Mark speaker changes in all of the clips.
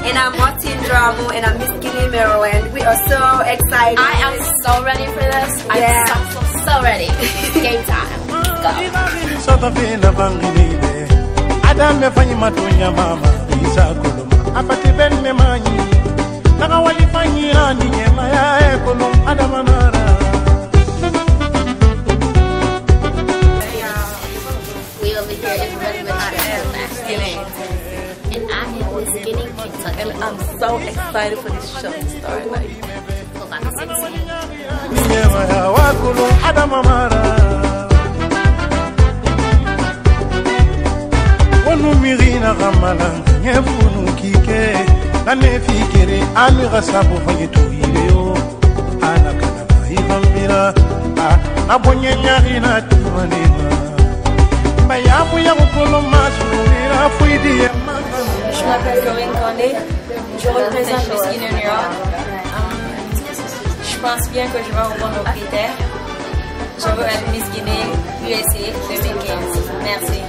Speaker 1: And I'm Martin Dramo, and I'm Miss Guinea, Maryland. We are so excited.
Speaker 2: I am so ready for this.
Speaker 1: Yeah.
Speaker 2: I'm so ready. Game time. We over here in Redwood Masculine. And I am Miss Guinea, Kentucky.
Speaker 3: And I'm so excited for this show to start. Like,
Speaker 4: Mirina Ramalan, Yevunu Kike, Anefikiri, Amirasabu Fanituio, Anakana, Ivamira, Abonyarina Tumanima, Mayamu Yamukolo Masura, Fuidi.
Speaker 3: je m'appelle Corinne Condé, je représente Miss Guinea en Europe. Je pense bien que je vais avoir nos critères. Je veux être Miss Guinea USA 2015. Merci.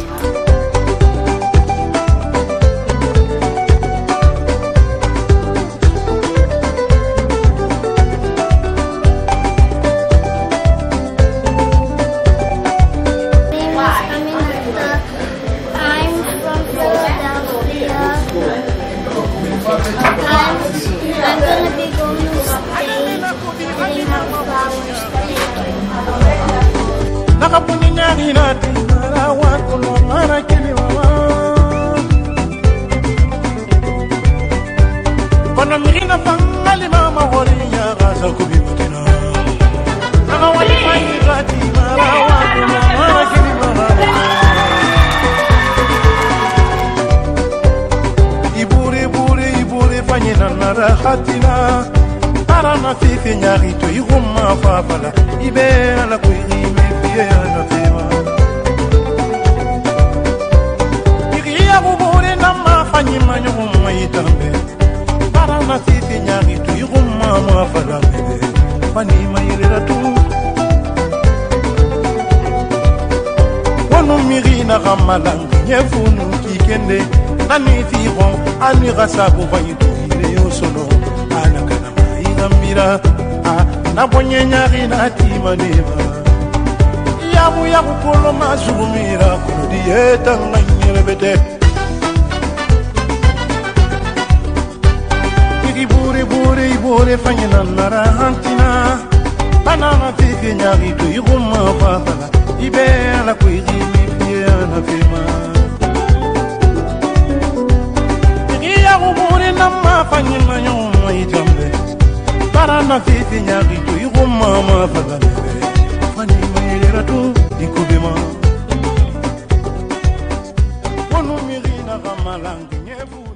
Speaker 5: I'm going to be going to the stage getting out flowers.
Speaker 4: Hatina arana fifi nyari to iguma fafala ibera la kuirime fiera fema iria bubure na mafanyi manyo maitambe arana fifi nyari to iguma mafala bebe fani mayira tu wonu mirina ramalang nyefunu kikende nani firon anira sabu bayitu solo anakana maigambira nabonyenya ina timaneva yamu yakukolo mazumira kudieta nganyelebete ibure fanyina nara hantina banana fifi nyari to iguma fafala ibela kuijimi fiana fema Fanyima nyoma itambe Barana fifi nyari tu iguma mafala bebe Fanyima yelera tu ikubema Wonu mirina gamalangi nyevu